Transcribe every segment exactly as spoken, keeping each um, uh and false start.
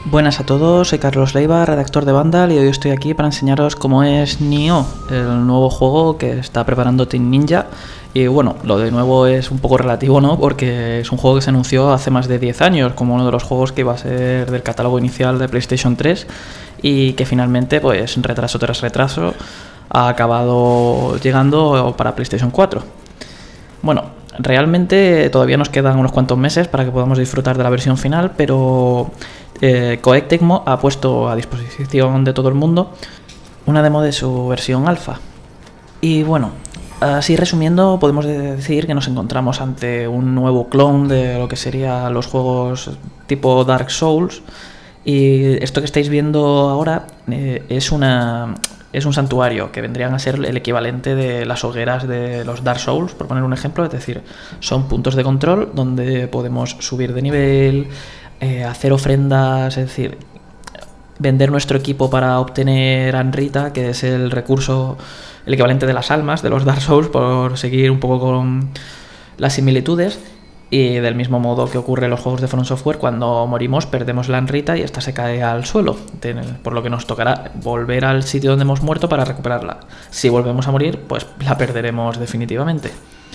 Buenas a todos, soy Carlos Leiva, redactor de Vandal, y hoy estoy aquí para enseñaros cómo es Nioh, el nuevo juego que está preparando Team Ninja. Y bueno, lo de nuevo es un poco relativo, ¿no? Porque es un juego que se anunció hace más de diez años como uno de los juegos que iba a ser del catálogo inicial de PlayStation tres y que finalmente, pues retraso tras retraso, ha acabado llegando para PlayStation cuatro. Bueno, realmente todavía nos quedan unos cuantos meses para que podamos disfrutar de la versión final, pero eh, Koei Tecmo ha puesto a disposición de todo el mundo una demo de su versión alfa. Y bueno, así resumiendo, podemos decir que nos encontramos ante un nuevo clon de lo que serían los juegos tipo Dark Souls. Y esto que estáis viendo ahora eh, es una... es un santuario, que vendrían a ser el equivalente de las hogueras de los Dark Souls, por poner un ejemplo. Es decir, son puntos de control donde podemos subir de nivel, eh, hacer ofrendas, es decir, vender nuestro equipo para obtener Anrita, que es el recurso, el equivalente de las almas de los Dark Souls, por seguir un poco con las similitudes. Y del mismo modo que ocurre en los juegos de From Software, cuando morimos perdemos la Anrita y esta se cae al suelo, por lo que nos tocará volver al sitio donde hemos muerto para recuperarla. Si volvemos a morir, pues la perderemos definitivamente.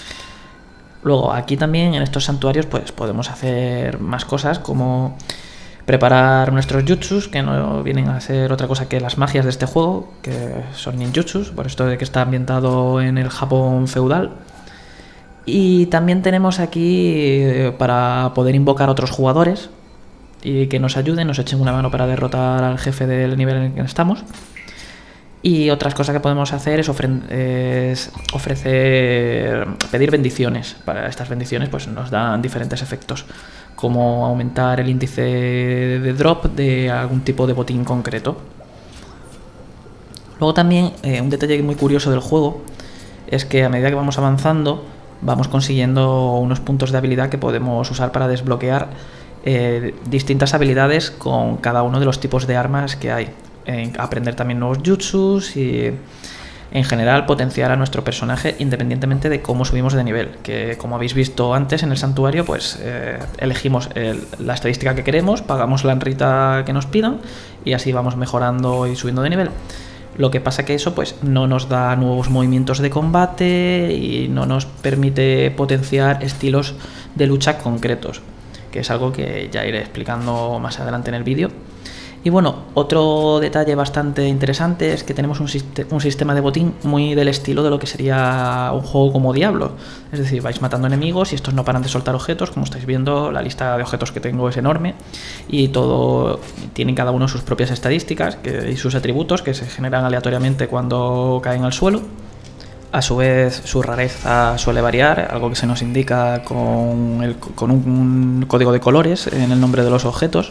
Luego, aquí también en estos santuarios pues podemos hacer más cosas, como preparar nuestros jutsus, que no vienen a ser otra cosa que las magias de este juego, que son ninjutsus, por esto de que está ambientado en el Japón feudal. Y también tenemos aquí eh, para poder invocar a otros jugadores y que nos ayuden, nos echen una mano para derrotar al jefe del nivel en el que estamos. Y otras cosas que podemos hacer es, es ofrecer, pedir bendiciones. Para estas bendiciones pues nos dan diferentes efectos, como aumentar el índice de drop de algún tipo de botín concreto. Luego también eh, un detalle muy curioso del juego es que a medida que vamos avanzando vamos consiguiendo unos puntos de habilidad que podemos usar para desbloquear eh, distintas habilidades con cada uno de los tipos de armas que hay. Eh, aprender también nuevos jutsus y en general potenciar a nuestro personaje independientemente de cómo subimos de nivel. Que como habéis visto antes en el santuario, pues eh, elegimos el, la estadística que queremos, pagamos la Anrita que nos pidan y así vamos mejorando y subiendo de nivel. Lo que pasa que eso pues no nos da nuevos movimientos de combate y no nos permite potenciar estilos de lucha concretos, que es algo que ya iré explicando más adelante en el vídeo. Y bueno, otro detalle bastante interesante es que tenemos un, sist un sistema de botín muy del estilo de lo que sería un juego como Diablo. Es decir, vais matando enemigos y estos no paran de soltar objetos. Como estáis viendo, la lista de objetos que tengo es enorme y todo tienen cada uno sus propias estadísticas que, y sus atributos que se generan aleatoriamente cuando caen al suelo. A su vez, su rareza suele variar, algo que se nos indica con, el, con un código de colores en el nombre de los objetos.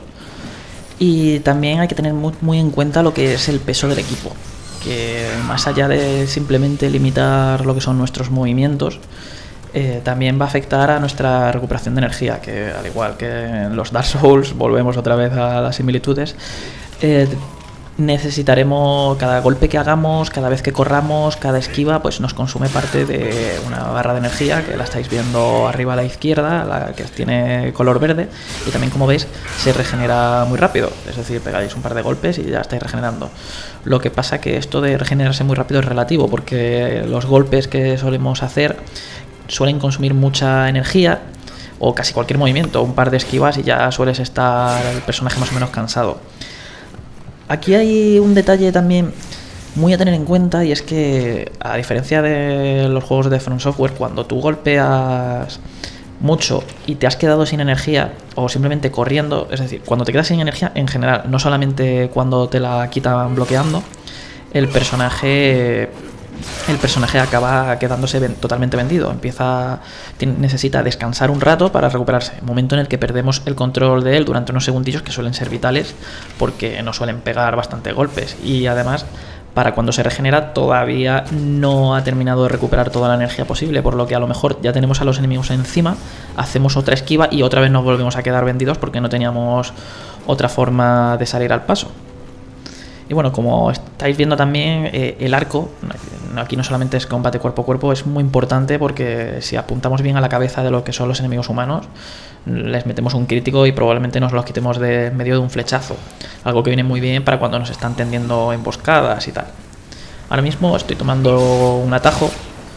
Y también hay que tener muy, muy en cuenta lo que es el peso del equipo, que más allá de simplemente limitar lo que son nuestros movimientos, eh, también va a afectar a nuestra recuperación de energía, que al igual que en los Dark Souls, volvemos otra vez a las similitudes, eh, necesitaremos cada golpe que hagamos, cada vez que corramos, cada esquiva, pues nos consume parte de una barra de energía que la estáis viendo arriba a la izquierda, la que tiene color verde, y también, como veis, se regenera muy rápido, es decir, pegáis un par de golpes y ya estáis regenerando. Lo que pasa que esto de regenerarse muy rápido es relativo, porque los golpes que solemos hacer suelen consumir mucha energía, o casi cualquier movimiento, un par de esquivas y ya sueles estar el personaje más o menos cansado. Aquí hay un detalle también muy a tener en cuenta, y es que, a diferencia de los juegos de From Software, cuando tú golpeas mucho y te has quedado sin energía o simplemente corriendo, es decir, cuando te quedas sin energía en general, no solamente cuando te la quitan bloqueando, el personaje el personaje acaba quedándose ven, totalmente vendido, empieza necesita descansar un rato para recuperarse, momento en el que perdemos el control de él durante unos segundillos que suelen ser vitales porque nos suelen pegar bastante golpes, y además para cuando se regenera todavía no ha terminado de recuperar toda la energía posible, por lo que a lo mejor ya tenemos a los enemigos encima, hacemos otra esquiva y otra vez nos volvemos a quedar vendidos porque no teníamos otra forma de salir al paso. Y bueno, como estáis viendo también, eh, el arco aquí no solamente es combate cuerpo a cuerpo, es muy importante porque si apuntamos bien a la cabeza de lo que son los enemigos humanos, les metemos un crítico y probablemente nos los quitemos de medio de un flechazo. Algo que viene muy bien para cuando nos están tendiendo emboscadas y tal. Ahora mismo estoy tomando un atajo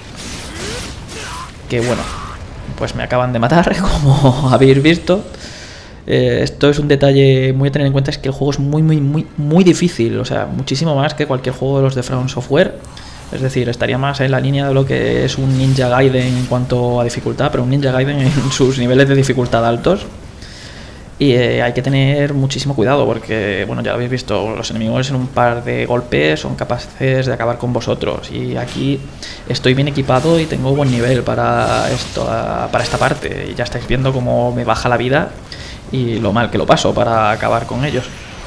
que, bueno, pues me acaban de matar, como habéis visto. Eh, esto es un detalle muy a tener en cuenta, es que el juego es muy, muy, muy, muy difícil. O sea, muchísimo más que cualquier juego de los de From Software. Es decir, estaría más en la línea de lo que es un Ninja Gaiden en cuanto a dificultad, pero un Ninja Gaiden en sus niveles de dificultad altos. Y eh, hay que tener muchísimo cuidado porque, bueno, ya lo habéis visto, los enemigos en un par de golpes son capaces de acabar con vosotros. Y aquí estoy bien equipado y tengo buen nivel para, esto, para esta parte. Y ya estáis viendo cómo me baja la vida y lo mal que lo paso para acabar con ellos.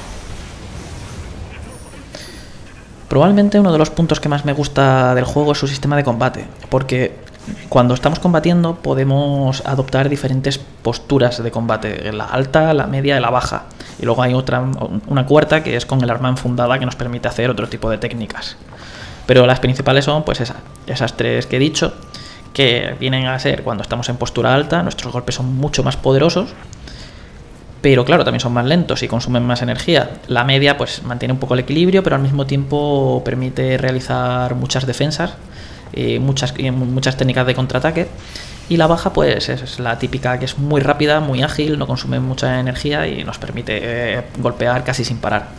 Probablemente uno de los puntos que más me gusta del juego es su sistema de combate, porque cuando estamos combatiendo podemos adoptar diferentes posturas de combate, la alta, la media y la baja. Y luego hay otra, una cuarta que es con el arma enfundada, que nos permite hacer otro tipo de técnicas. Pero las principales son pues esas, esas tres que he dicho, que vienen a ser cuando estamos en postura alta, nuestros golpes son mucho más poderosos, pero claro, también son más lentos y consumen más energía. La media pues mantiene un poco el equilibrio, pero al mismo tiempo permite realizar muchas defensas y muchas, y muchas técnicas de contraataque. Y la baja pues es la típica, que es muy rápida, muy ágil, no consume mucha energía y nos permite eh, golpear casi sin parar.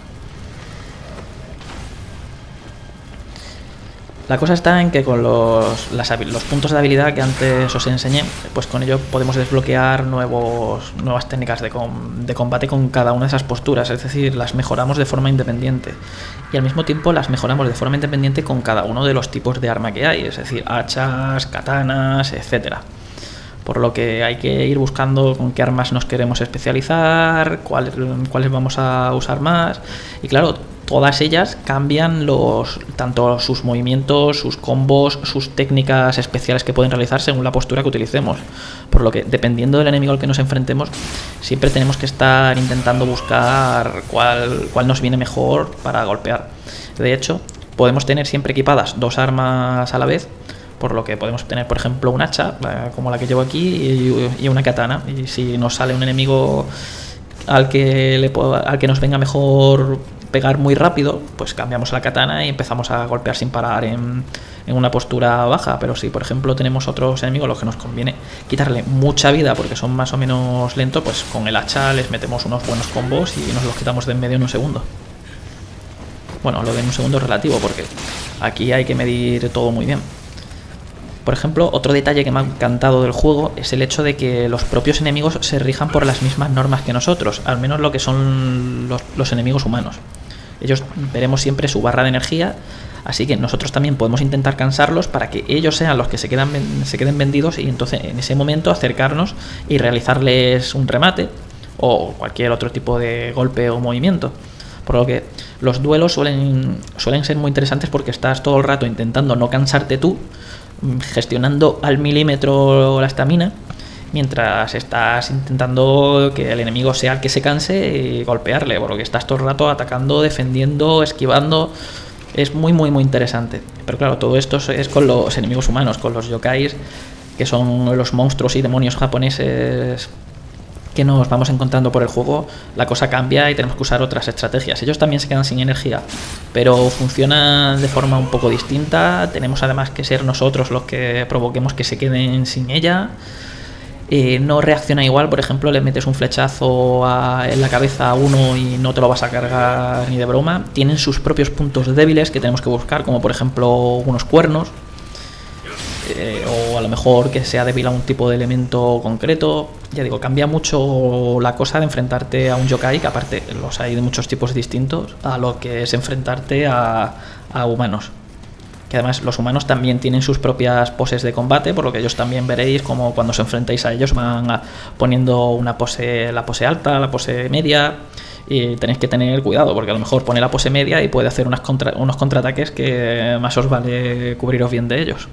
La cosa está en que con los, las, los puntos de habilidad que antes os enseñé, pues con ello podemos desbloquear nuevos, nuevas técnicas de, com, de combate con cada una de esas posturas, es decir, las mejoramos de forma independiente y al mismo tiempo las mejoramos de forma independiente con cada uno de los tipos de arma que hay, es decir, hachas, katanas, etcétera. Por lo que hay que ir buscando con qué armas nos queremos especializar, cuál, cuáles vamos a usar más. Y claro, todas ellas cambian los tanto sus movimientos, sus combos, sus técnicas especiales que pueden realizar según la postura que utilicemos. Por lo que, dependiendo del enemigo al que nos enfrentemos, siempre tenemos que estar intentando buscar cuál, cuál nos viene mejor para golpear. De hecho, podemos tener siempre equipadas dos armas a la vez, por lo que podemos tener, por ejemplo, un hacha, como la que llevo aquí, y una katana. Y si nos sale un enemigo al que, le, al que nos venga mejor pegar muy rápido, pues cambiamos la katana y empezamos a golpear sin parar en, en una postura baja. Pero si, por ejemplo, tenemos otros enemigos a los que nos conviene quitarle mucha vida porque son más o menos lentos, pues con el hacha les metemos unos buenos combos y nos los quitamos de en medio en un segundo. Bueno, lo de en un segundo es relativo porque aquí hay que medir todo muy bien. Por ejemplo, otro detalle que me ha encantado del juego es el hecho de que los propios enemigos se rijan por las mismas normas que nosotros, al menos lo que son los, los enemigos humanos. Ellos veremos siempre su barra de energía, así que nosotros también podemos intentar cansarlos para que ellos sean los que se, quedan, se queden vendidos y entonces en ese momento acercarnos y realizarles un remate o cualquier otro tipo de golpe o movimiento. Por lo que los duelos suelen, suelen ser muy interesantes porque estás todo el rato intentando no cansarte tú, gestionando al milímetro la estamina, mientras estás intentando que el enemigo sea el que se canse y golpearle, por lo que estás todo el rato atacando, defendiendo, esquivando. Es muy muy muy interesante. Pero claro, todo esto es con los enemigos humanos, con los yokais, que son los monstruos y demonios japoneses que nos vamos encontrando por el juego. La cosa cambia y tenemos que usar otras estrategias. Ellos también se quedan sin energía, pero funcionan de forma un poco distinta. Tenemos además que ser nosotros los que provoquemos que se queden sin ella. Eh, no reacciona igual, por ejemplo, le metes un flechazo a, en la cabeza a uno y no te lo vas a cargar ni de broma. Tienen sus propios puntos débiles que tenemos que buscar, como por ejemplo unos cuernos. Eh, o a lo mejor que sea débil a un tipo de elemento concreto. Ya digo, cambia mucho la cosa de enfrentarte a un yokai, que aparte los hay de muchos tipos distintos, a lo que es enfrentarte a, a humanos. Que además los humanos también tienen sus propias poses de combate, por lo que ellos también veréis como cuando os enfrentáis a ellos van a, poniendo una pose, la pose alta, la pose media, y tenéis que tener cuidado porque a lo mejor pone la pose media y puede hacer unas contra, unos contraataques que más os vale cubriros bien de ellos.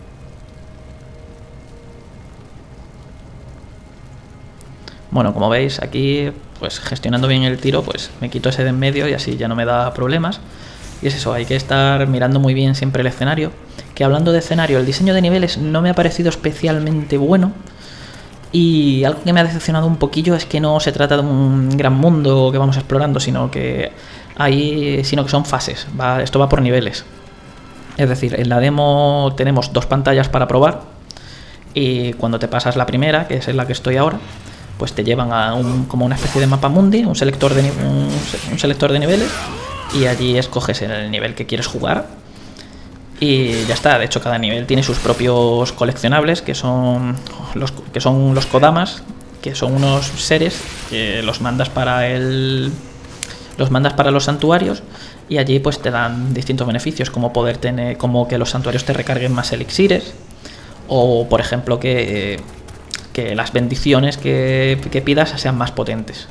Bueno, como veis aquí, pues gestionando bien el tiro, pues me quito ese de en medio y así ya no me da problemas. Y es eso, hay que estar mirando muy bien siempre el escenario. Que hablando de escenario, el diseño de niveles no me ha parecido especialmente bueno. Y algo que me ha decepcionado un poquillo es que no se trata de un gran mundo que vamos explorando, sino que hay, sino que son fases. Va, esto va por niveles. Es decir, en la demo tenemos dos pantallas para probar. Y cuando te pasas la primera, que es en la que estoy ahora, pues te llevan a un, como una especie de mapa mundi, un selector de, un, un selector de niveles, y allí escoges el nivel que quieres jugar y ya está. De hecho, cada nivel tiene sus propios coleccionables, que son los, que son los kodamas, que son unos seres que los mandas para el los mandas para los santuarios, y allí pues te dan distintos beneficios, como poder tener, como que los santuarios te recarguen más elixires, o por ejemplo que que las bendiciones que, que pidas sean más potentes.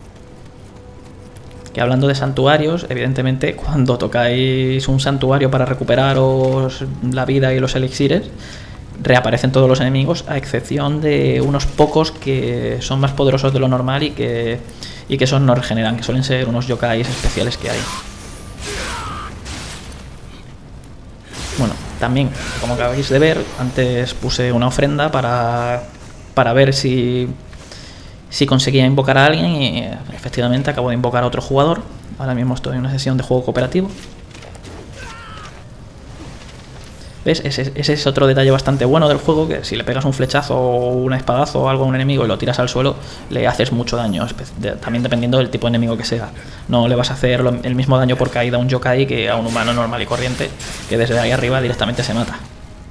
Que hablando de santuarios, evidentemente cuando tocáis un santuario para recuperaros la vida y los elixires, reaparecen todos los enemigos, a excepción de unos pocos que son más poderosos de lo normal y que, y que esos no regeneran, que suelen ser unos yokais especiales que hay. Bueno, también, como acabáis de ver, antes puse una ofrenda para... para ver si, si conseguía invocar a alguien, y efectivamente acabo de invocar a otro jugador. Ahora mismo estoy en una sesión de juego cooperativo. ¿Ves? Ese, ese es otro detalle bastante bueno del juego, que si le pegas un flechazo o un espadazo o algo a un enemigo y lo tiras al suelo, le haces mucho daño, también dependiendo del tipo de enemigo que sea. No le vas a hacer el mismo daño por caída a un yokai que a un humano normal y corriente, que desde ahí arriba directamente se mata.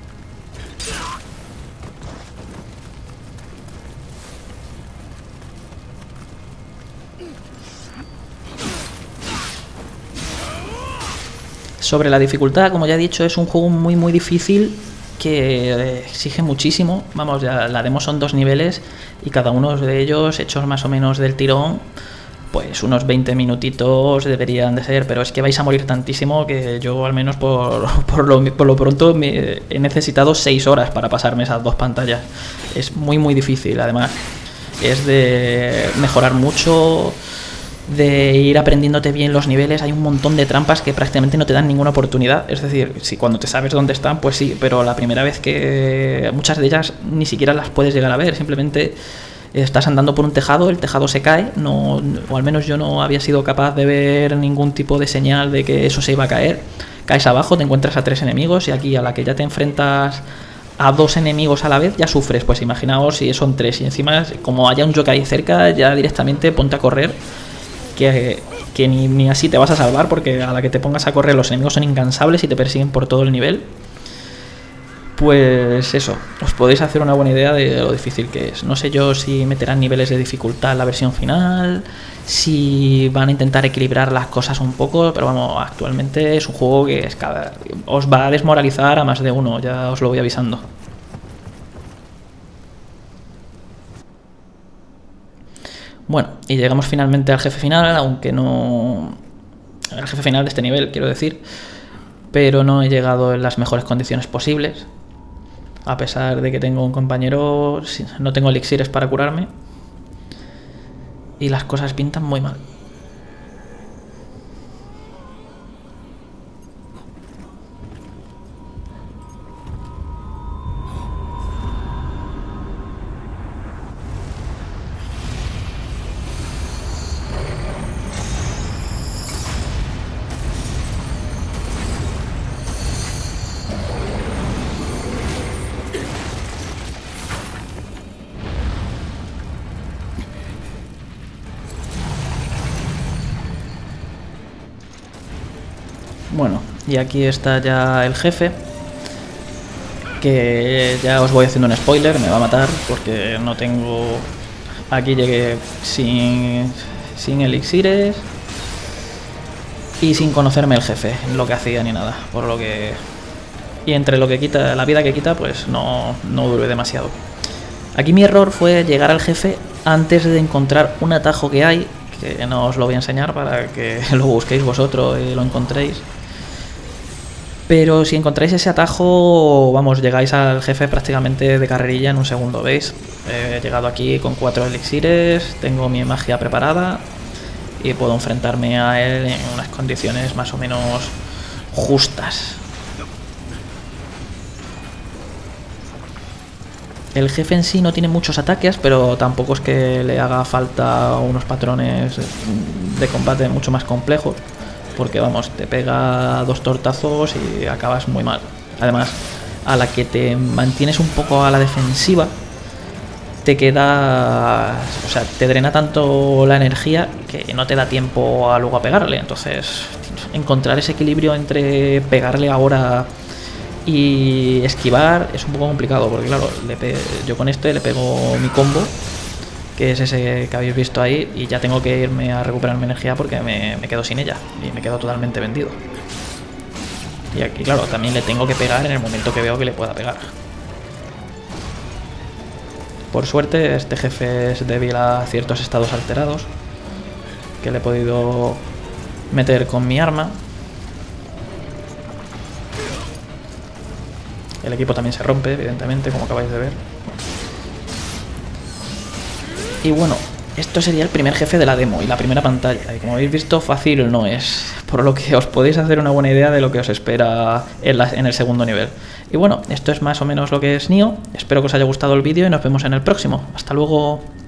Sobre la dificultad, como ya he dicho, es un juego muy muy difícil que exige muchísimo. Vamos, ya la demo son dos niveles y cada uno de ellos hechos más o menos del tirón, pues unos veinte minutitos deberían de ser, pero es que vais a morir tantísimo que yo al menos por, por, lo, por lo pronto me he necesitado seis horas para pasarme esas dos pantallas. Es muy muy difícil, además es de mejorar mucho, de ir aprendiéndote bien los niveles. Hay un montón de trampas que prácticamente no te dan ninguna oportunidad. Es decir, si cuando te sabes dónde están, pues sí, pero la primera vez que muchas de ellas ni siquiera las puedes llegar a ver. Simplemente estás andando por un tejado, el tejado se cae, no, o al menos yo no había sido capaz de ver ningún tipo de señal de que eso se iba a caer. Caes abajo, te encuentras a tres enemigos, y aquí a la que ya te enfrentas a dos enemigos a la vez ya sufres. Pues imaginaos si son tres, y encima como haya un yokai cerca, ya directamente ponte a correr, que, que ni, ni así te vas a salvar, porque a la que te pongas a correr los enemigos son incansables y te persiguen por todo el nivel. Pues eso, os podéis hacer una buena idea de lo difícil que es. No sé yo si meterán niveles de dificultad en la versión final, si van a intentar equilibrar las cosas un poco, pero vamos, actualmente es un juego que es cada, os va a desmoralizar a más de uno, ya os lo voy avisando. Bueno, y llegamos finalmente al jefe final, aunque no... al jefe final de este nivel, quiero decir, pero no he llegado en las mejores condiciones posibles. A pesar de que tengo un compañero, no tengo elixires para curarme, y las cosas pintan muy mal. Bueno, y aquí está ya el jefe, que ya os voy haciendo un spoiler, me va a matar porque no tengo... Aquí llegué sin, sin elixires y sin conocerme el jefe, lo que hacía ni nada, por lo que... Y entre lo que quita, la vida que quita, pues no, no duré demasiado. Aquí mi error fue llegar al jefe antes de encontrar un atajo que hay, que no os lo voy a enseñar para que lo busquéis vosotros y lo encontréis. Pero si encontráis ese atajo, vamos, llegáis al jefe prácticamente de carrerilla en un segundo, ¿veis? He llegado aquí con cuatro elixires, tengo mi magia preparada y puedo enfrentarme a él en unas condiciones más o menos justas. El jefe en sí no tiene muchos ataques, pero tampoco es que le haga falta unos patrones de combate mucho más complejos, porque vamos, te pega dos tortazos y acabas muy mal. Además, a la que te mantienes un poco a la defensiva, te queda, o sea, te drena tanto la energía que no te da tiempo a luego a pegarle. Entonces, encontrar ese equilibrio entre pegarle ahora y esquivar es un poco complicado, porque claro, le pe yo con este le pego mi combo, que es ese que habéis visto ahí, y ya tengo que irme a recuperar mi energía porque me, me quedo sin ella y me quedo totalmente vendido. Y aquí, claro, también le tengo que pegar en el momento que veo que le pueda pegar. Por suerte, este jefe es débil a ciertos estados alterados que le he podido meter con mi arma. El equipo también se rompe, evidentemente, como acabáis de ver. Y bueno, esto sería el primer jefe de la demo y la primera pantalla. Y como habéis visto, fácil no es. Por lo que os podéis hacer una buena idea de lo que os espera en, la, en el segundo nivel. Y bueno, esto es más o menos lo que es Nioh. Espero que os haya gustado el vídeo y nos vemos en el próximo. Hasta luego.